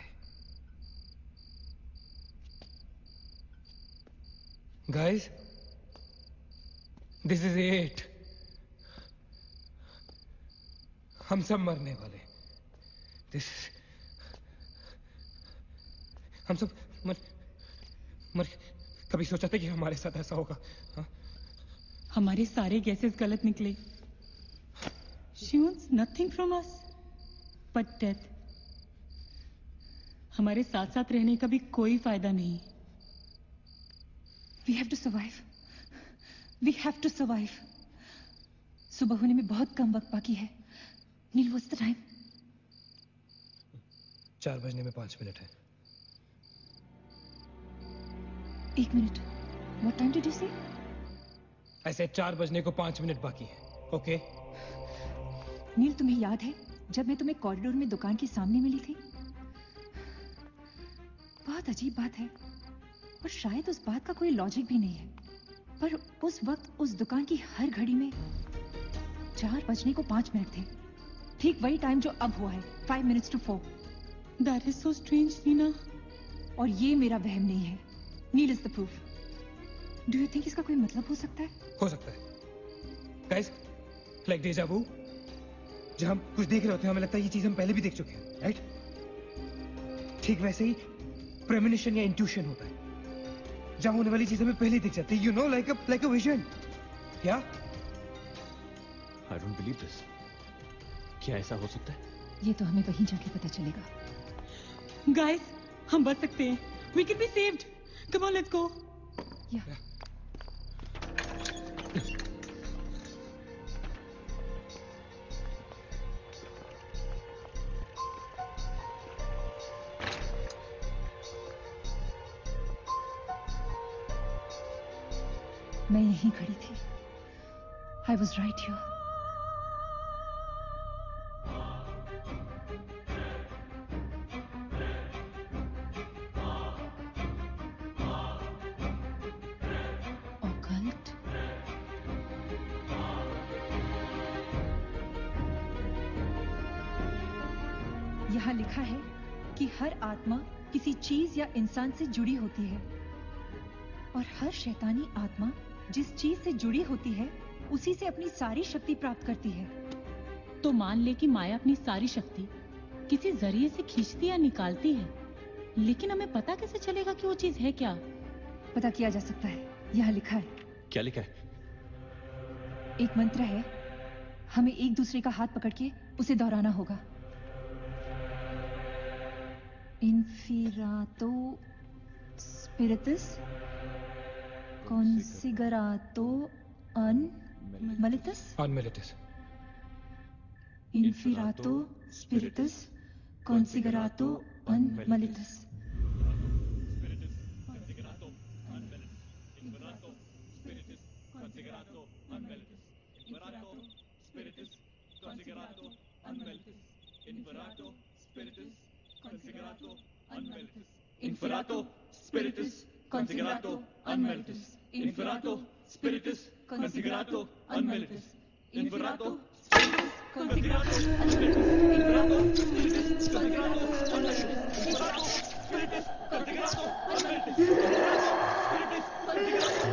Guys, this is it. हम सब मरने वाले। This is... हम सब मर कभी सोचा था कि हमारे साथ ऐसा होगा? हाँ? हमारे सारे गैसेस गलत निकले। She wants nothing from us but death. हमारे साथ साथ रहने का भी कोई फायदा नहीं. We have to survive. We have to survive. सुबह होने में बहुत कम वक्त बाकी है. नील, what's the time? 4 बजने में 5 मिनट है. 1 minute. What time did you say? ऐसे 4 बजने को 5 मिनट बाकी है. ओके? नील, तुम्हें याद है जब मैं तुम्हें कॉरिडोर में दुकान के सामने मिली थी? बहुत अजीब बात है और शायद उस बात का कोई लॉजिक भी नहीं है, पर उस वक्त उस दुकान की हर घड़ी में 4 बजने को 5 मिनट थे. ठीक वही टाइम जो अब हुआ है, 5 minutes to 4. That is so strange, Neena. और ये मेरा वहम नहीं है. Neel is the proof. Do you think इसका कोई मतलब हो सकता है? हो सकता है. Guys, like deja vu. जब हम कुछ देख रहे होते हैं हमें लगता है ये चीज हम पहले भी देख चुके हैं, राइट? ठीक वैसे ही प्रेमोनिशन या इंट्यूशन होता है. जब होने वाली चीज हमें पहले दिख जाती है, you know, like a vision. क्या? I don't believe this. क्या ऐसा हो सकता है? ये तो हमें वहीं जाके पता चलेगा. Guys, हम बच सकते हैं. We can be saved. Come on, let's go. Yeah. मैं यहीं खड़ी थी. I was right here. Occult. यहाँ लिखा है कि हर आत्मा किसी चीज या इंसान से जुड़ी होती है और हर शैतानी आत्मा जिस चीज से जुड़ी होती है उसी से अपनी सारी शक्ति प्राप्त करती है. तो मान ले कि माया अपनी सारी शक्ति किसी जरिए से खींचती या निकालती है, लेकिन हमें पता कैसे चलेगा कि वो चीज है क्या? पता किया जा सकता है. यहाँ लिखा है. क्या लिखा है? एक मंत्र है. हमें एक दूसरे का हाथ पकड़ के उसे दोहराना होगा. Inferato Spiritus Consigerato Unmelitus. Unmelitus. Inferato Spiritus Consigerato Unmelitus. Inferato Spiritus Consigerato Unmelitus. Inferato Spiritus Consigerato Unmelitus. Inferato Spiritus Consigerato Unmelitus. Inferato Spiritus Consigerato Unmelitus. Inferato Spiritus Consigerato Unmelitus. Spiritus Consigerato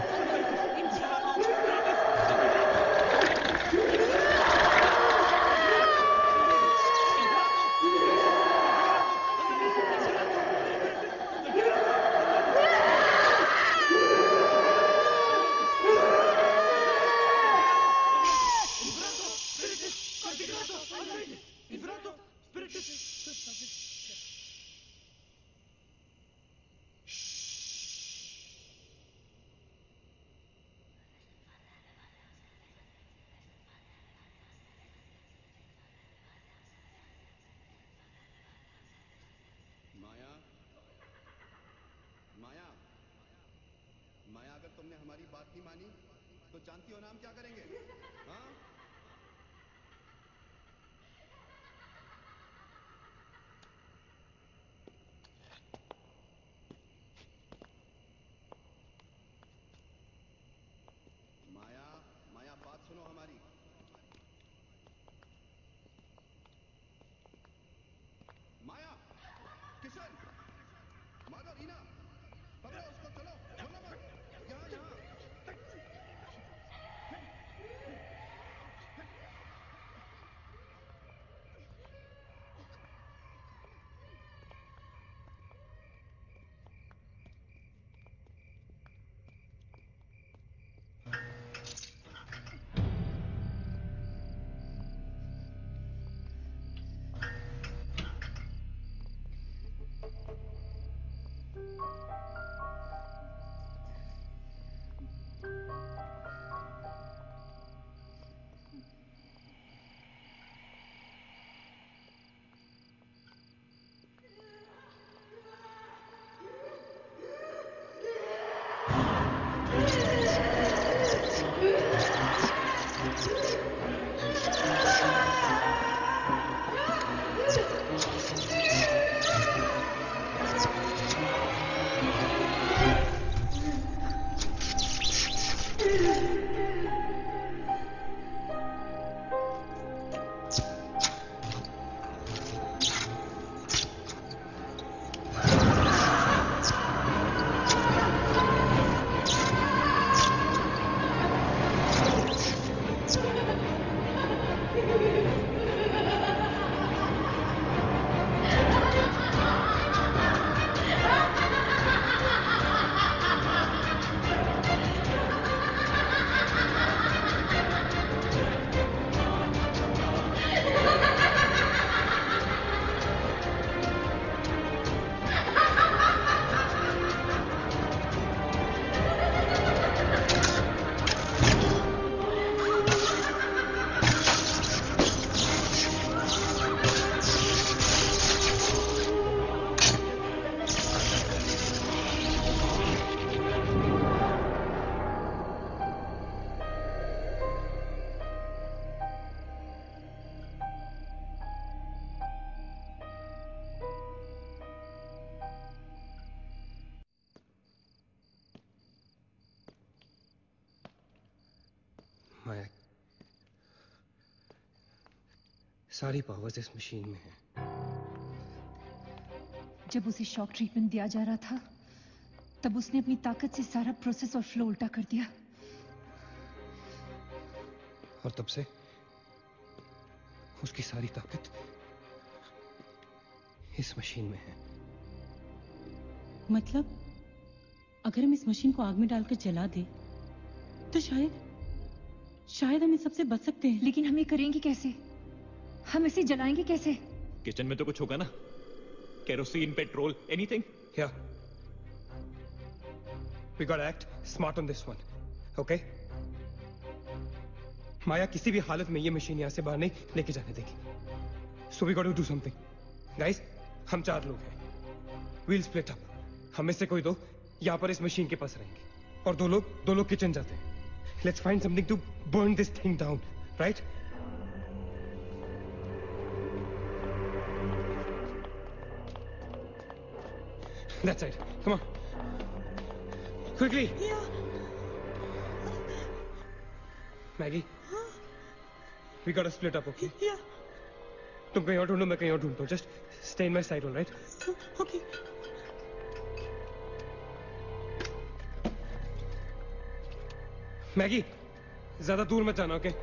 माया, अगर तुमने हमारी बात नहीं मानी तो जानती हो ना हम क्या करेंगे? हाँ? माया, माया, बात सुनो हमारी. माया, किशन, माधव, रीना, पकड़ो उसको. चलो, छोड़ो मत. यहाँ, यहाँ. सारी पावर्स इस मशीन में हैं। जब उसे शॉक ट्रीटमेंट दिया जा रहा था तब उसने अपनी ताकत से सारा प्रोसेस और फ्लो उल्टा कर दिया। और तब से उसकी सारी ताकत इस मशीन में है। मतलब अगर हम इस मशीन को आग में डालकर जला दें तो शायद हम इस सबसे बच सकते हैं। लेकिन हम ये करेंगे कैसे? हम इसे जलाएंगे कैसे? किचन में तो कुछ होगा ना, kerosene, petrol, anything. Yeah. We gotta act smart on this one, okay? Maya किसी भी हालत में ये मशीन यहाँ से बाहर नहीं लेके जाने देगी। So we gotta do something, guys. हम 4 लोग हैं। We'll split up. हम में से कोई 2 यहाँ पर इस मशीन के पास रहेंगे और 2 लोग किचन जाते हैं। Let's find something to burn this thing down, right? That side. Come on. Quickly. Yeah. Maggie. We gotta split up, okay? Yeah. तुम कहीं और ढूंढो, मैं कहीं और ढूंढता हूँ. Just stay in my side, all right? Okay. Maggie, ज्यादा दूर मत जाना, okay?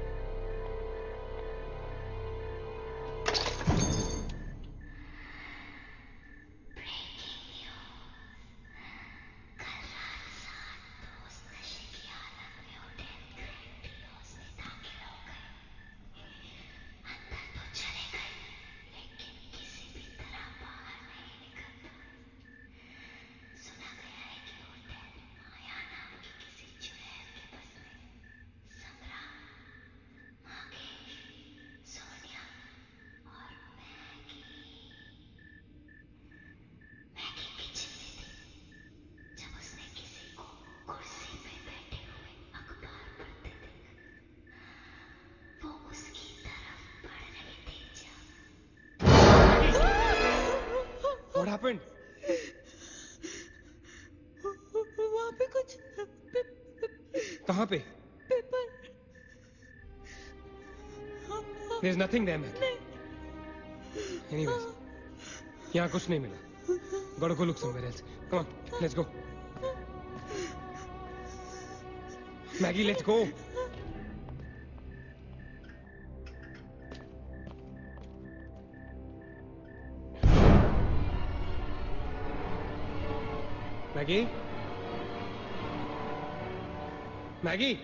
What happened? वहाँ पे कुछ कहाँ पे? Paper. There's nothing there, Maggie. Anyways, यहाँ कुछ नहीं मिला. Gotta go look somewhere else. Come on, let's go. Maggie, let's go. Maggie? Maggie?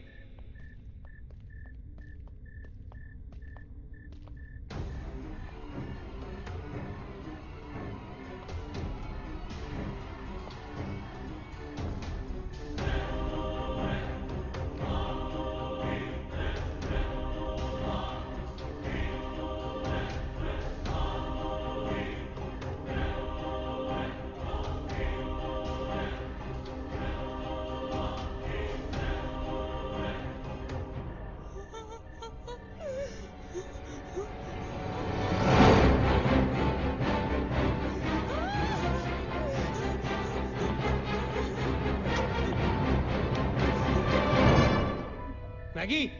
Maggie?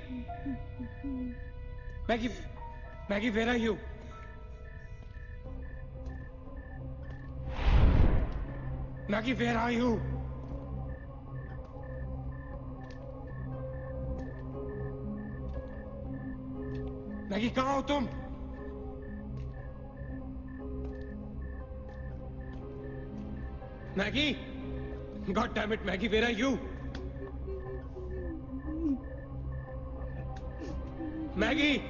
Maggie, where are you? Maggie, where are you? Maggie, कहाँ हो तुम? Maggie? God damn it, Maggie, where are you? Maggie!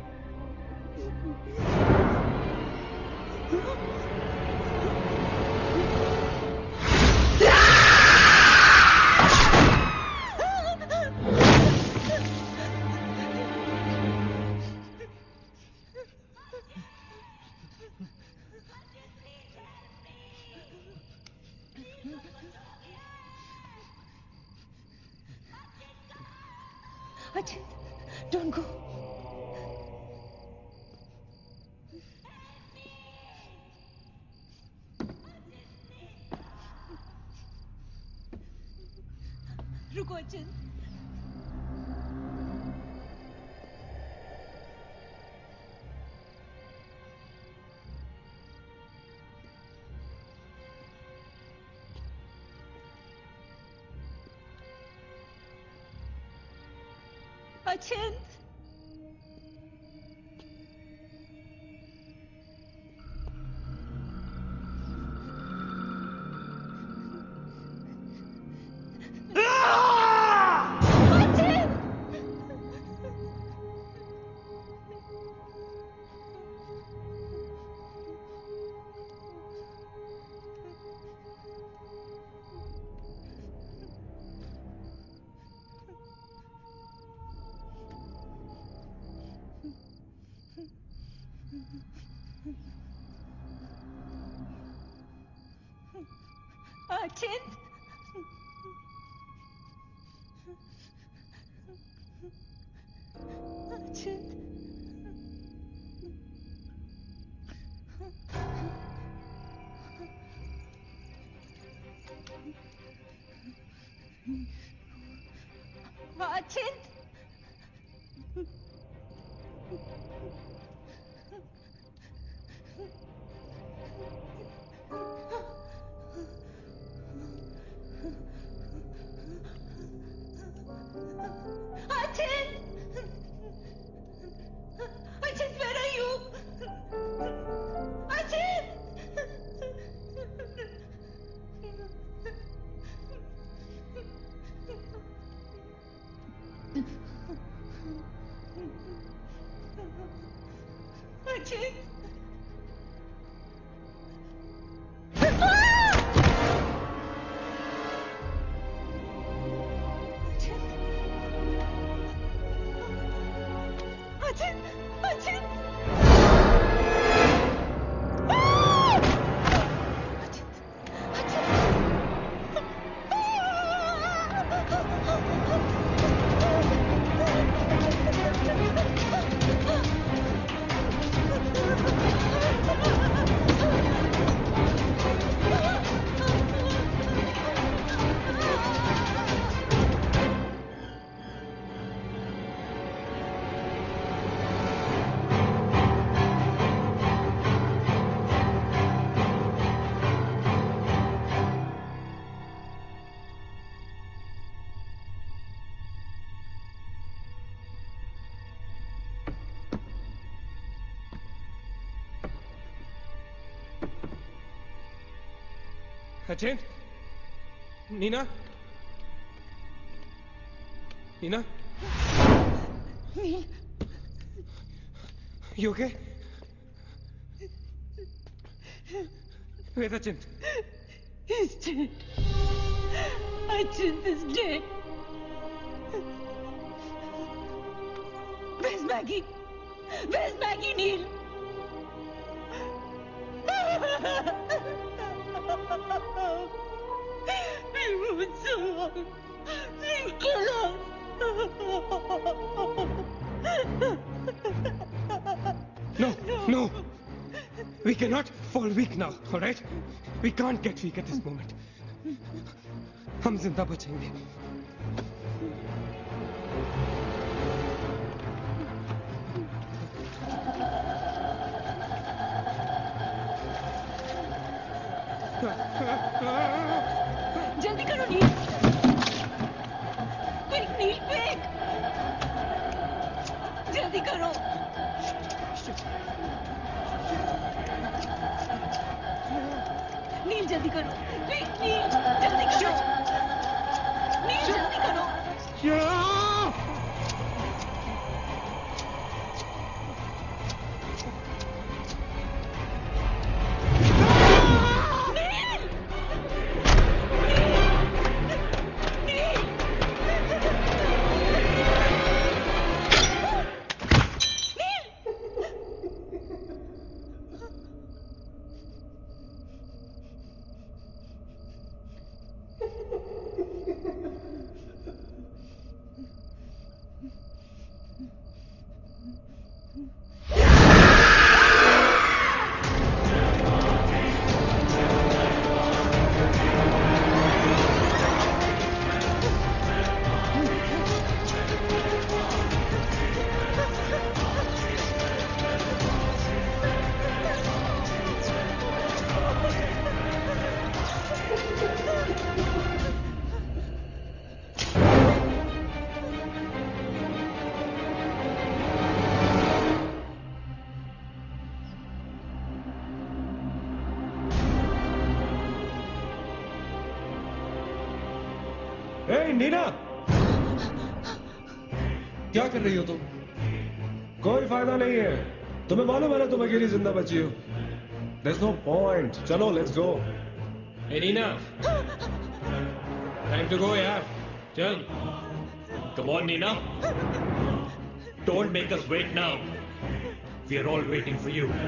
Ajit, don't go. रुको अचित। अचिंत अचिंत अचिंत अचिंत Achint, where are you? Achint! Achint! अचिंत, Neena, Neena, Neil, you okay? Where's Achint? he's dead. Achint is dead. Where's Maggie? Where's Maggie, Neil? He won't survive. He'll kill us. No, no. We cannot fall weak now, all right? We can't get weak at this moment. हम जिंदा बचेंगे. जल्दी करो नील. Quick, नील, quick. जल्दी करो. नील जल्दी करो. Quick, नील जल्दी करो. नील जल्दी करो. हे नीना, क्या कर रही हो तुम? कोई फायदा नहीं है। तुम्हें मालूम है ना तुम अकेली जिंदा बची हो। There's no point. चलो let's go. Hey Nina, time to go यार, चल। Come on, Nina. Don't make us wait now. We are all waiting for you.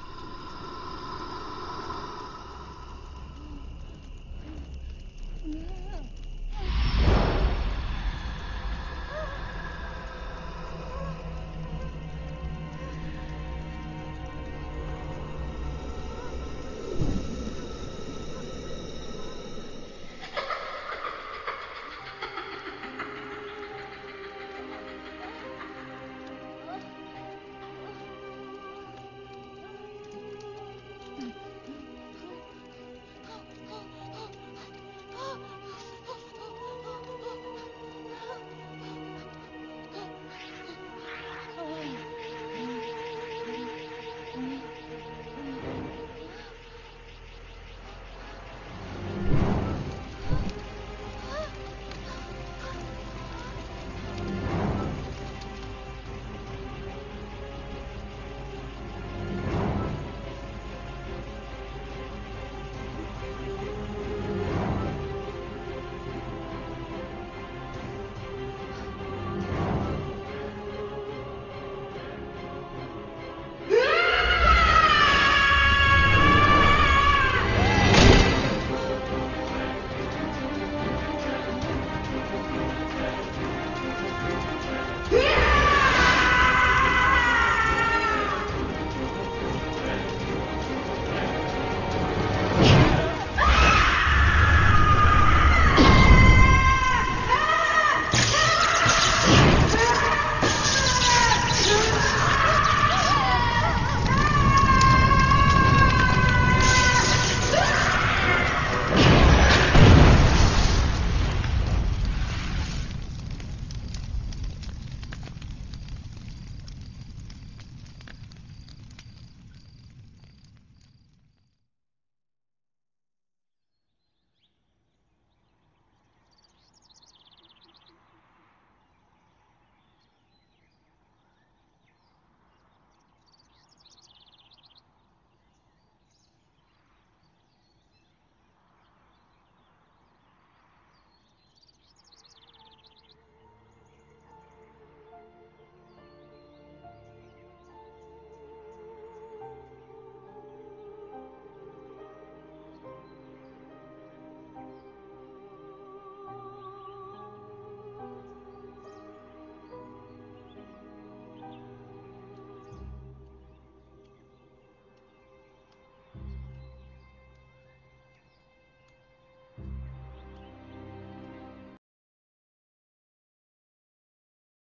Yeah.